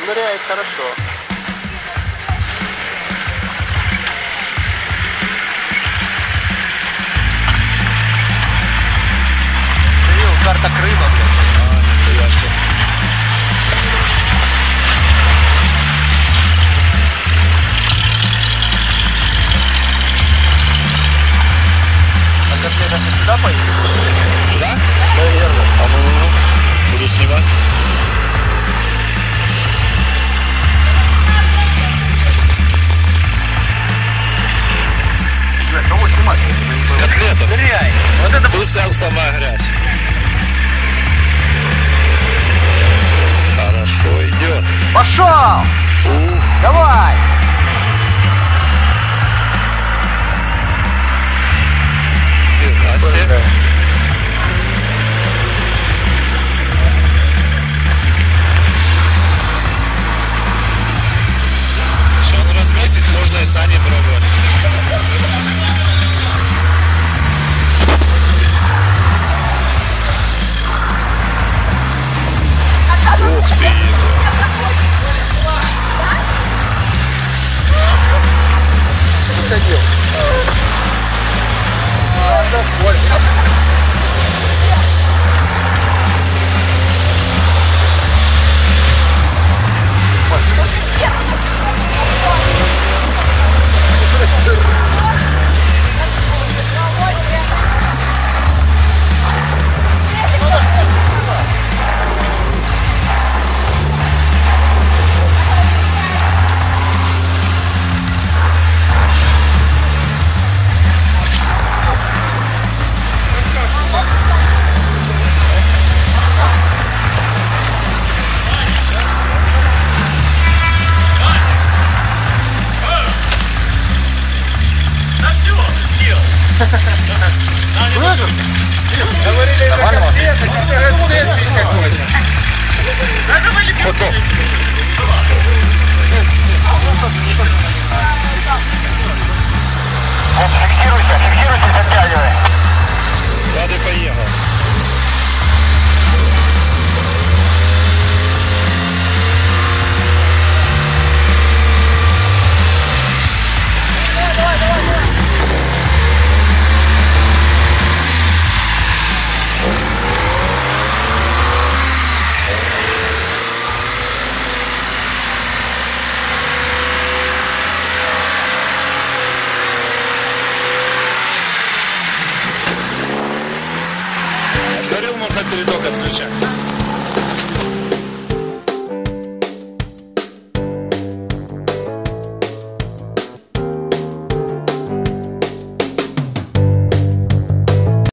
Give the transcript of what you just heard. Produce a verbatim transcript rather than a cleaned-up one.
ныряет хорошо. Кирилл, карта Крыма, блядь. А, нихуя себе. А котлета ты сюда поедешь? Сюда? Наверное. А ну, буду снимать. Кого снимать? Котлета. Ныряй. Вот это Ты сам самая грязь. Хорошо идет. пошел! Ух, Давай! фига себе. Сейчас он размесит, можно и сани пробовать. Ух ты! Выходил. Это сколько? Слышишь? Говорили, это капец, а теперь рэп-стейт какой-то. Потом. Фиксируйся, фиксируйся, подтягивай. Ладно, поехал.